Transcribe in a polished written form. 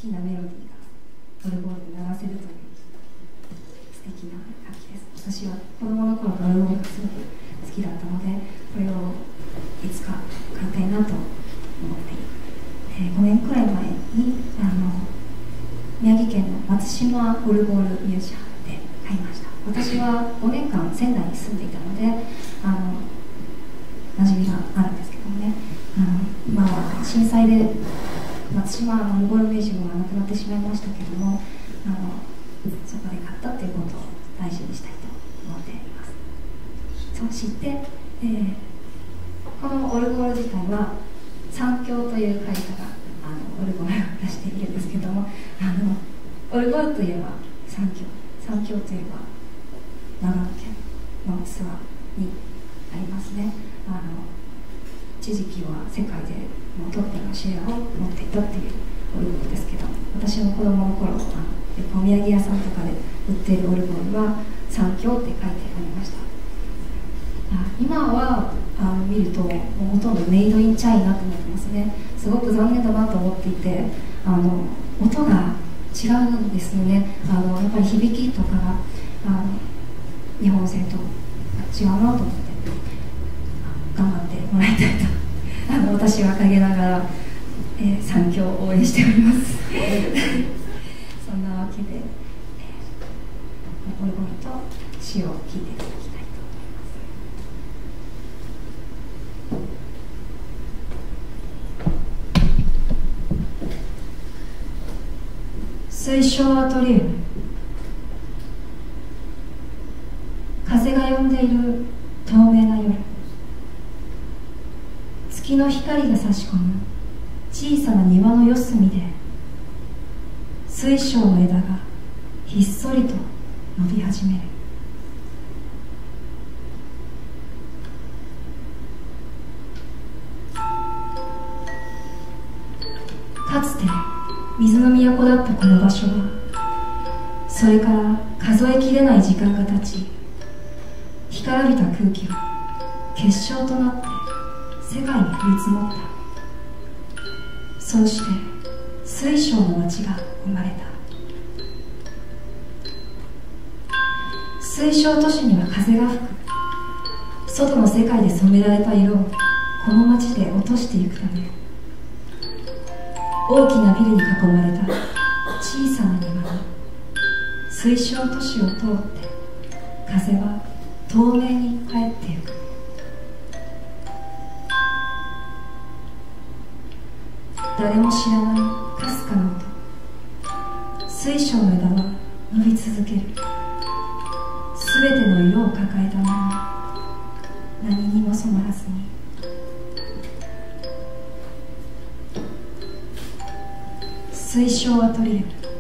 きなメロディーがオルゴールで流せるという素敵な楽器です。私は子供の頃からオルゴールがすごく好きだったので、これをいつか買いたいなと思っている。5年くらい前に宮城県の松島オルゴールミュージアムで買いました。私は5年間仙台に住んでいたので馴染みがあるんですけどもね、今は震災で松島のオルゴールミュージアムがなくなってしまいましたけども、そこで買ったということを大事にしたいと思っています。そうしてこのオルゴール自体は三協という会社がオルゴールを出しているんですけども、オルゴールといえば三協といえば長野県のツアーにありますね。一時期は世界でトップのシェアを持っていたっていうオルゴールですけど、私の子供の頃お土産屋さんとかで売っているオルゴールは三協って書いてありました。今は見るともうほとんどメイドインチャイナと思ってますね。すごく残念だなと思っていて、音が違うんですよね。やっぱり響きとかが日本製と違うなと思って頑張ってもらいたいと私は陰ながら、三協を応援しておりますそんなわけで、オルゴールと詩を聴いていただきたいと思います。水晶アトリウム。風が呼んでいる透明な夜、月の光が差し込む小さな庭の四隅で、水晶の枝がひっそりと伸び始める。かつて水の都だったこの場所は、それから数えきれない時間が経ち、干からびた空気は結晶となって世界に降り積もった。そうして水晶の街が生まれた。水晶都市には風が吹く。外の世界で染められた色をこの街で落としていくため、大きなビルに囲まれた小さな庭が水晶都市を通って、風は透明に帰っていく。誰も知らないかすかな音。水晶の枝は伸び続ける。すべての色を抱えたまま、何にも染まらずに。水晶アトリウム。